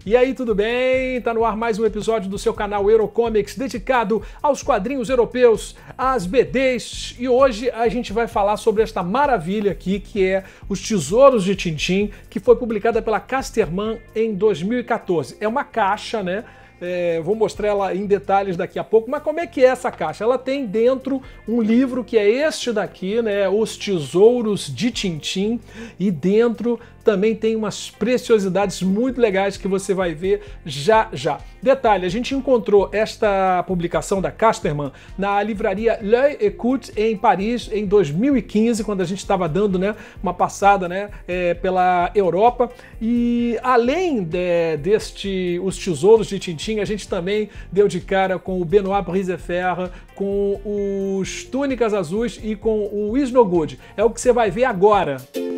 E aí, tudo bem? Tá no ar mais um episódio do seu canal Eurocomics dedicado aos quadrinhos europeus, às BDs. E hoje a gente vai falar sobre esta maravilha aqui, que é Os Tesouros de Tintin, que foi publicada pela Casterman em 2014. É uma caixa, né? Vou mostrar ela em detalhes daqui a pouco, mas como é que é essa caixa? Ela tem dentro um livro que é este daqui, né? Os Tesouros de Tintin, e dentro também tem umas preciosidades muito legais que você vai ver já já. Detalhe, a gente encontrou esta publicação da Casterman na livraria L'Œil Écoute em Paris em 2015, quando a gente estava dando, né, uma passada, né, pela Europa. E além deste Os Tesouros de Tintin, a gente também deu de cara com o Benoît Brisefer, com os Túnicas Azuis e com o Is No Good. É o que você vai ver agora.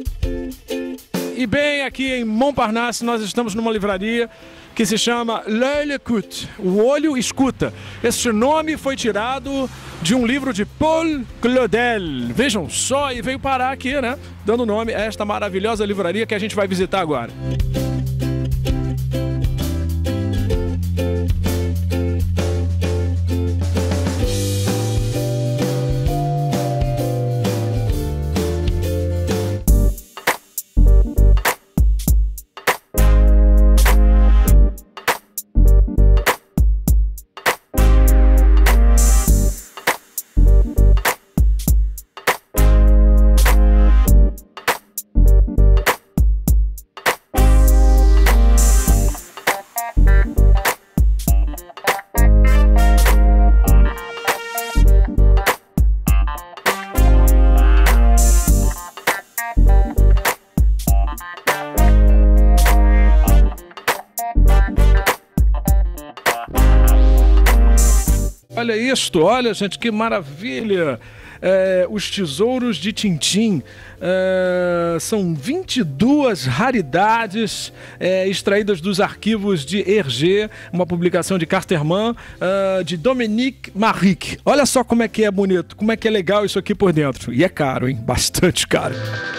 E bem, aqui em Montparnasse nós estamos numa livraria que se chama L'Œil Écoute, o olho escuta. Este nome foi tirado de um livro de Paul Claudel. Vejam só, e veio parar aqui, né? Dando nome a esta maravilhosa livraria que a gente vai visitar agora. Olha isto, olha gente, que maravilha! Os Tesouros de Tintin, são 22 raridades extraídas dos arquivos de Hergé, uma publicação de Casterman, de Dominique Maric. Olha só como é que é bonito, como é que é legal isso aqui por dentro. E é caro, hein? Bastante caro.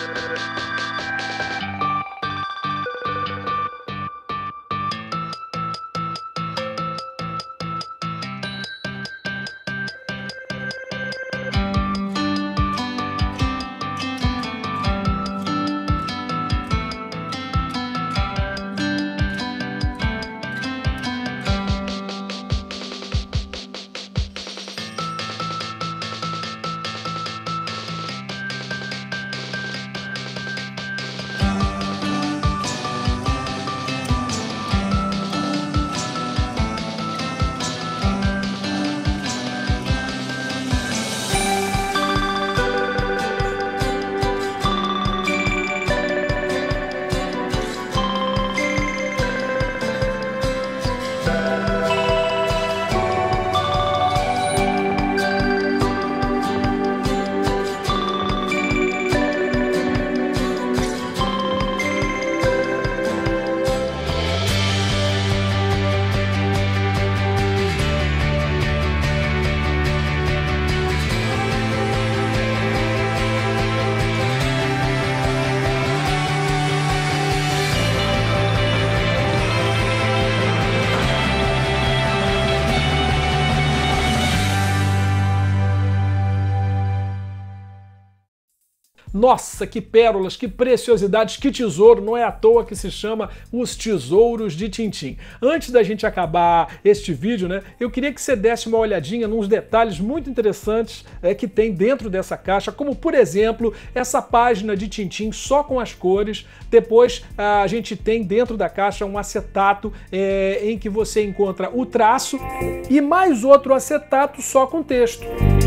Nossa, que pérolas, que preciosidades, que tesouro, não é à toa que se chama Os Tesouros de Tintin. Antes da gente acabar este vídeo, né, eu queria que você desse uma olhadinha nos detalhes muito interessantes que tem dentro dessa caixa, como por exemplo, essa página de Tintin só com as cores. Depois a gente tem dentro da caixa um acetato em que você encontra o traço e mais outro acetato só com texto.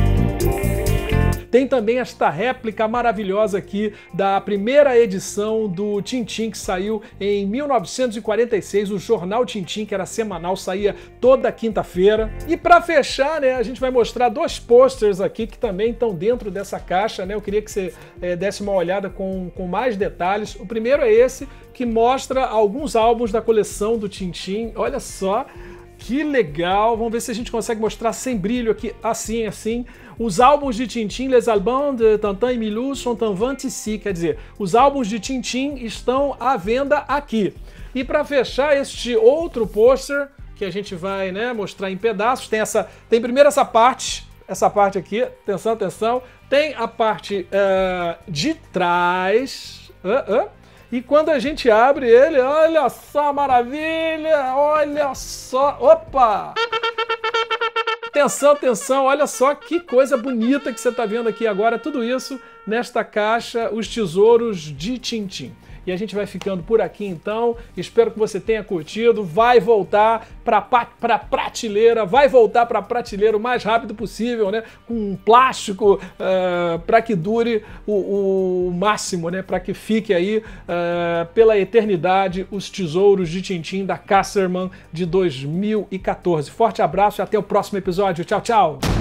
Tem também esta réplica maravilhosa aqui da primeira edição do Tintin, que saiu em 1946, o jornal Tintin, que era semanal, saía toda quinta-feira. E para fechar, né, a gente vai mostrar dois posters aqui que também estão dentro dessa caixa, né? Eu queria que você desse uma olhada com mais detalhes. O primeiro é esse, que mostra alguns álbuns da coleção do Tintin. Olha só, que legal! Vamos ver se a gente consegue mostrar sem brilho aqui, assim. Os álbuns de Tintin, les albums de Tintin et Milou sont en vente ici. Quer dizer, os álbuns de Tintin estão à venda aqui. E para fechar este outro pôster, que a gente vai, né, mostrar em pedaços, tem primeiro essa parte aqui, atenção, atenção, tem a parte de trás, e quando a gente abre ele, olha só a maravilha, olha só, opa! Atenção, atenção, olha só que coisa bonita que você está vendo aqui agora, tudo isso nesta caixa, os tesouros de Tintim. E a gente vai ficando por aqui então, espero que você tenha curtido, vai voltar para prateleira, vai voltar para prateleira o mais rápido possível, né? Com um plástico para que dure o máximo, né? Para que fique aí pela eternidade os tesouros de Tintim da Casterman de 2014. Forte abraço e até o próximo episódio. Tchau, tchau!